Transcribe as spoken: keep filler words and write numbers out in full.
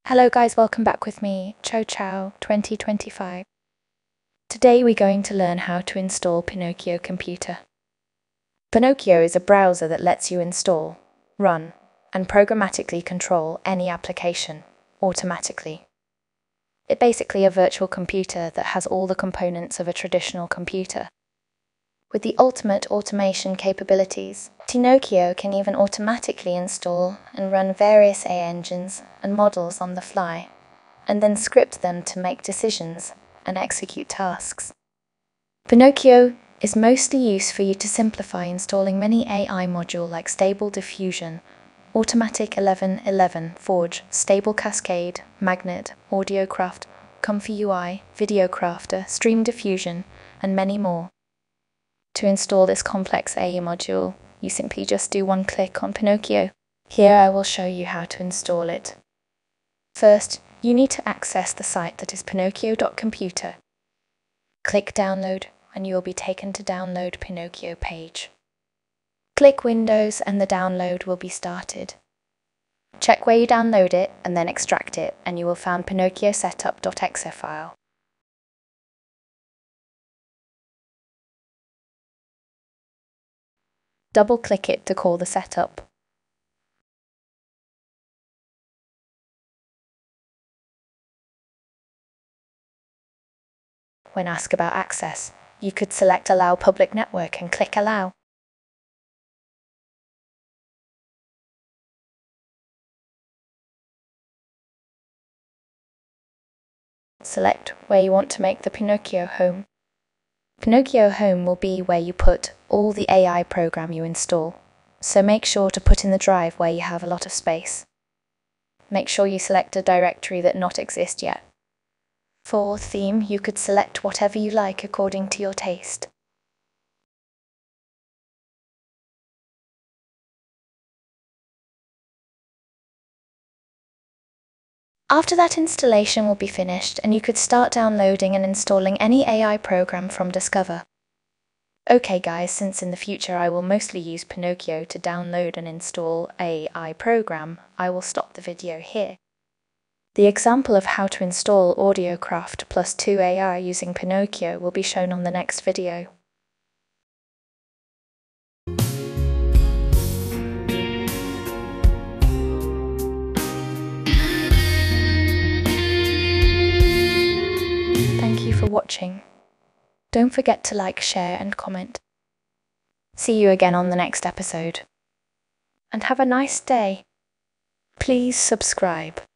Hello guys, welcome back with me, Chow Chow twenty twenty-five. Today we're going to learn how to install Pinokio Computer. Pinokio is a browser that lets you install, run, and programmatically control any application, automatically. It's basically a virtual computer that has all the components of a traditional computer. With the ultimate automation capabilities, Pinokio can even automatically install and run various A I engines and models on the fly, and then script them to make decisions and execute tasks. Pinokio is mostly used for you to simplify installing many A I modules like Stable Diffusion, Automatic eleven eleven and Forge, Stable Cascade, Magnet, Audiocraft, Comfy U I, Video Crafter, Stream Diffusion, and many more. To install this complex A I module, you simply just do one click on Pinokio. Here I will show you how to install it. First, you need to access the site that is pinokio dot computer. Click Download and you will be taken to download Pinokio page. Click Windows and the download will be started. Check where you download it and then extract it and you will find pinokio setup dot E X E file. Double-click it to call the setup. When asked about access, you could select Allow Public Network and click Allow. Select where you want to make the Pinokio home. Pinokio home will be where you put all the A I program you install, so make sure to put in the drive where you have a lot of space. Make sure you select a directory that not exists yet. For theme, you could select whatever you like according to your taste. After that, installation will be finished and you could start downloading and installing any A I program from Discover. Okay guys, since in the future I will mostly use Pinokio to download and install A I program, I will stop the video here. The example of how to install Audiocraft plus two A I using Pinokio will be shown on the next video. Thank you for watching. Don't forget to like, share and comment. See you again on the next episode. And have a nice day. Please subscribe.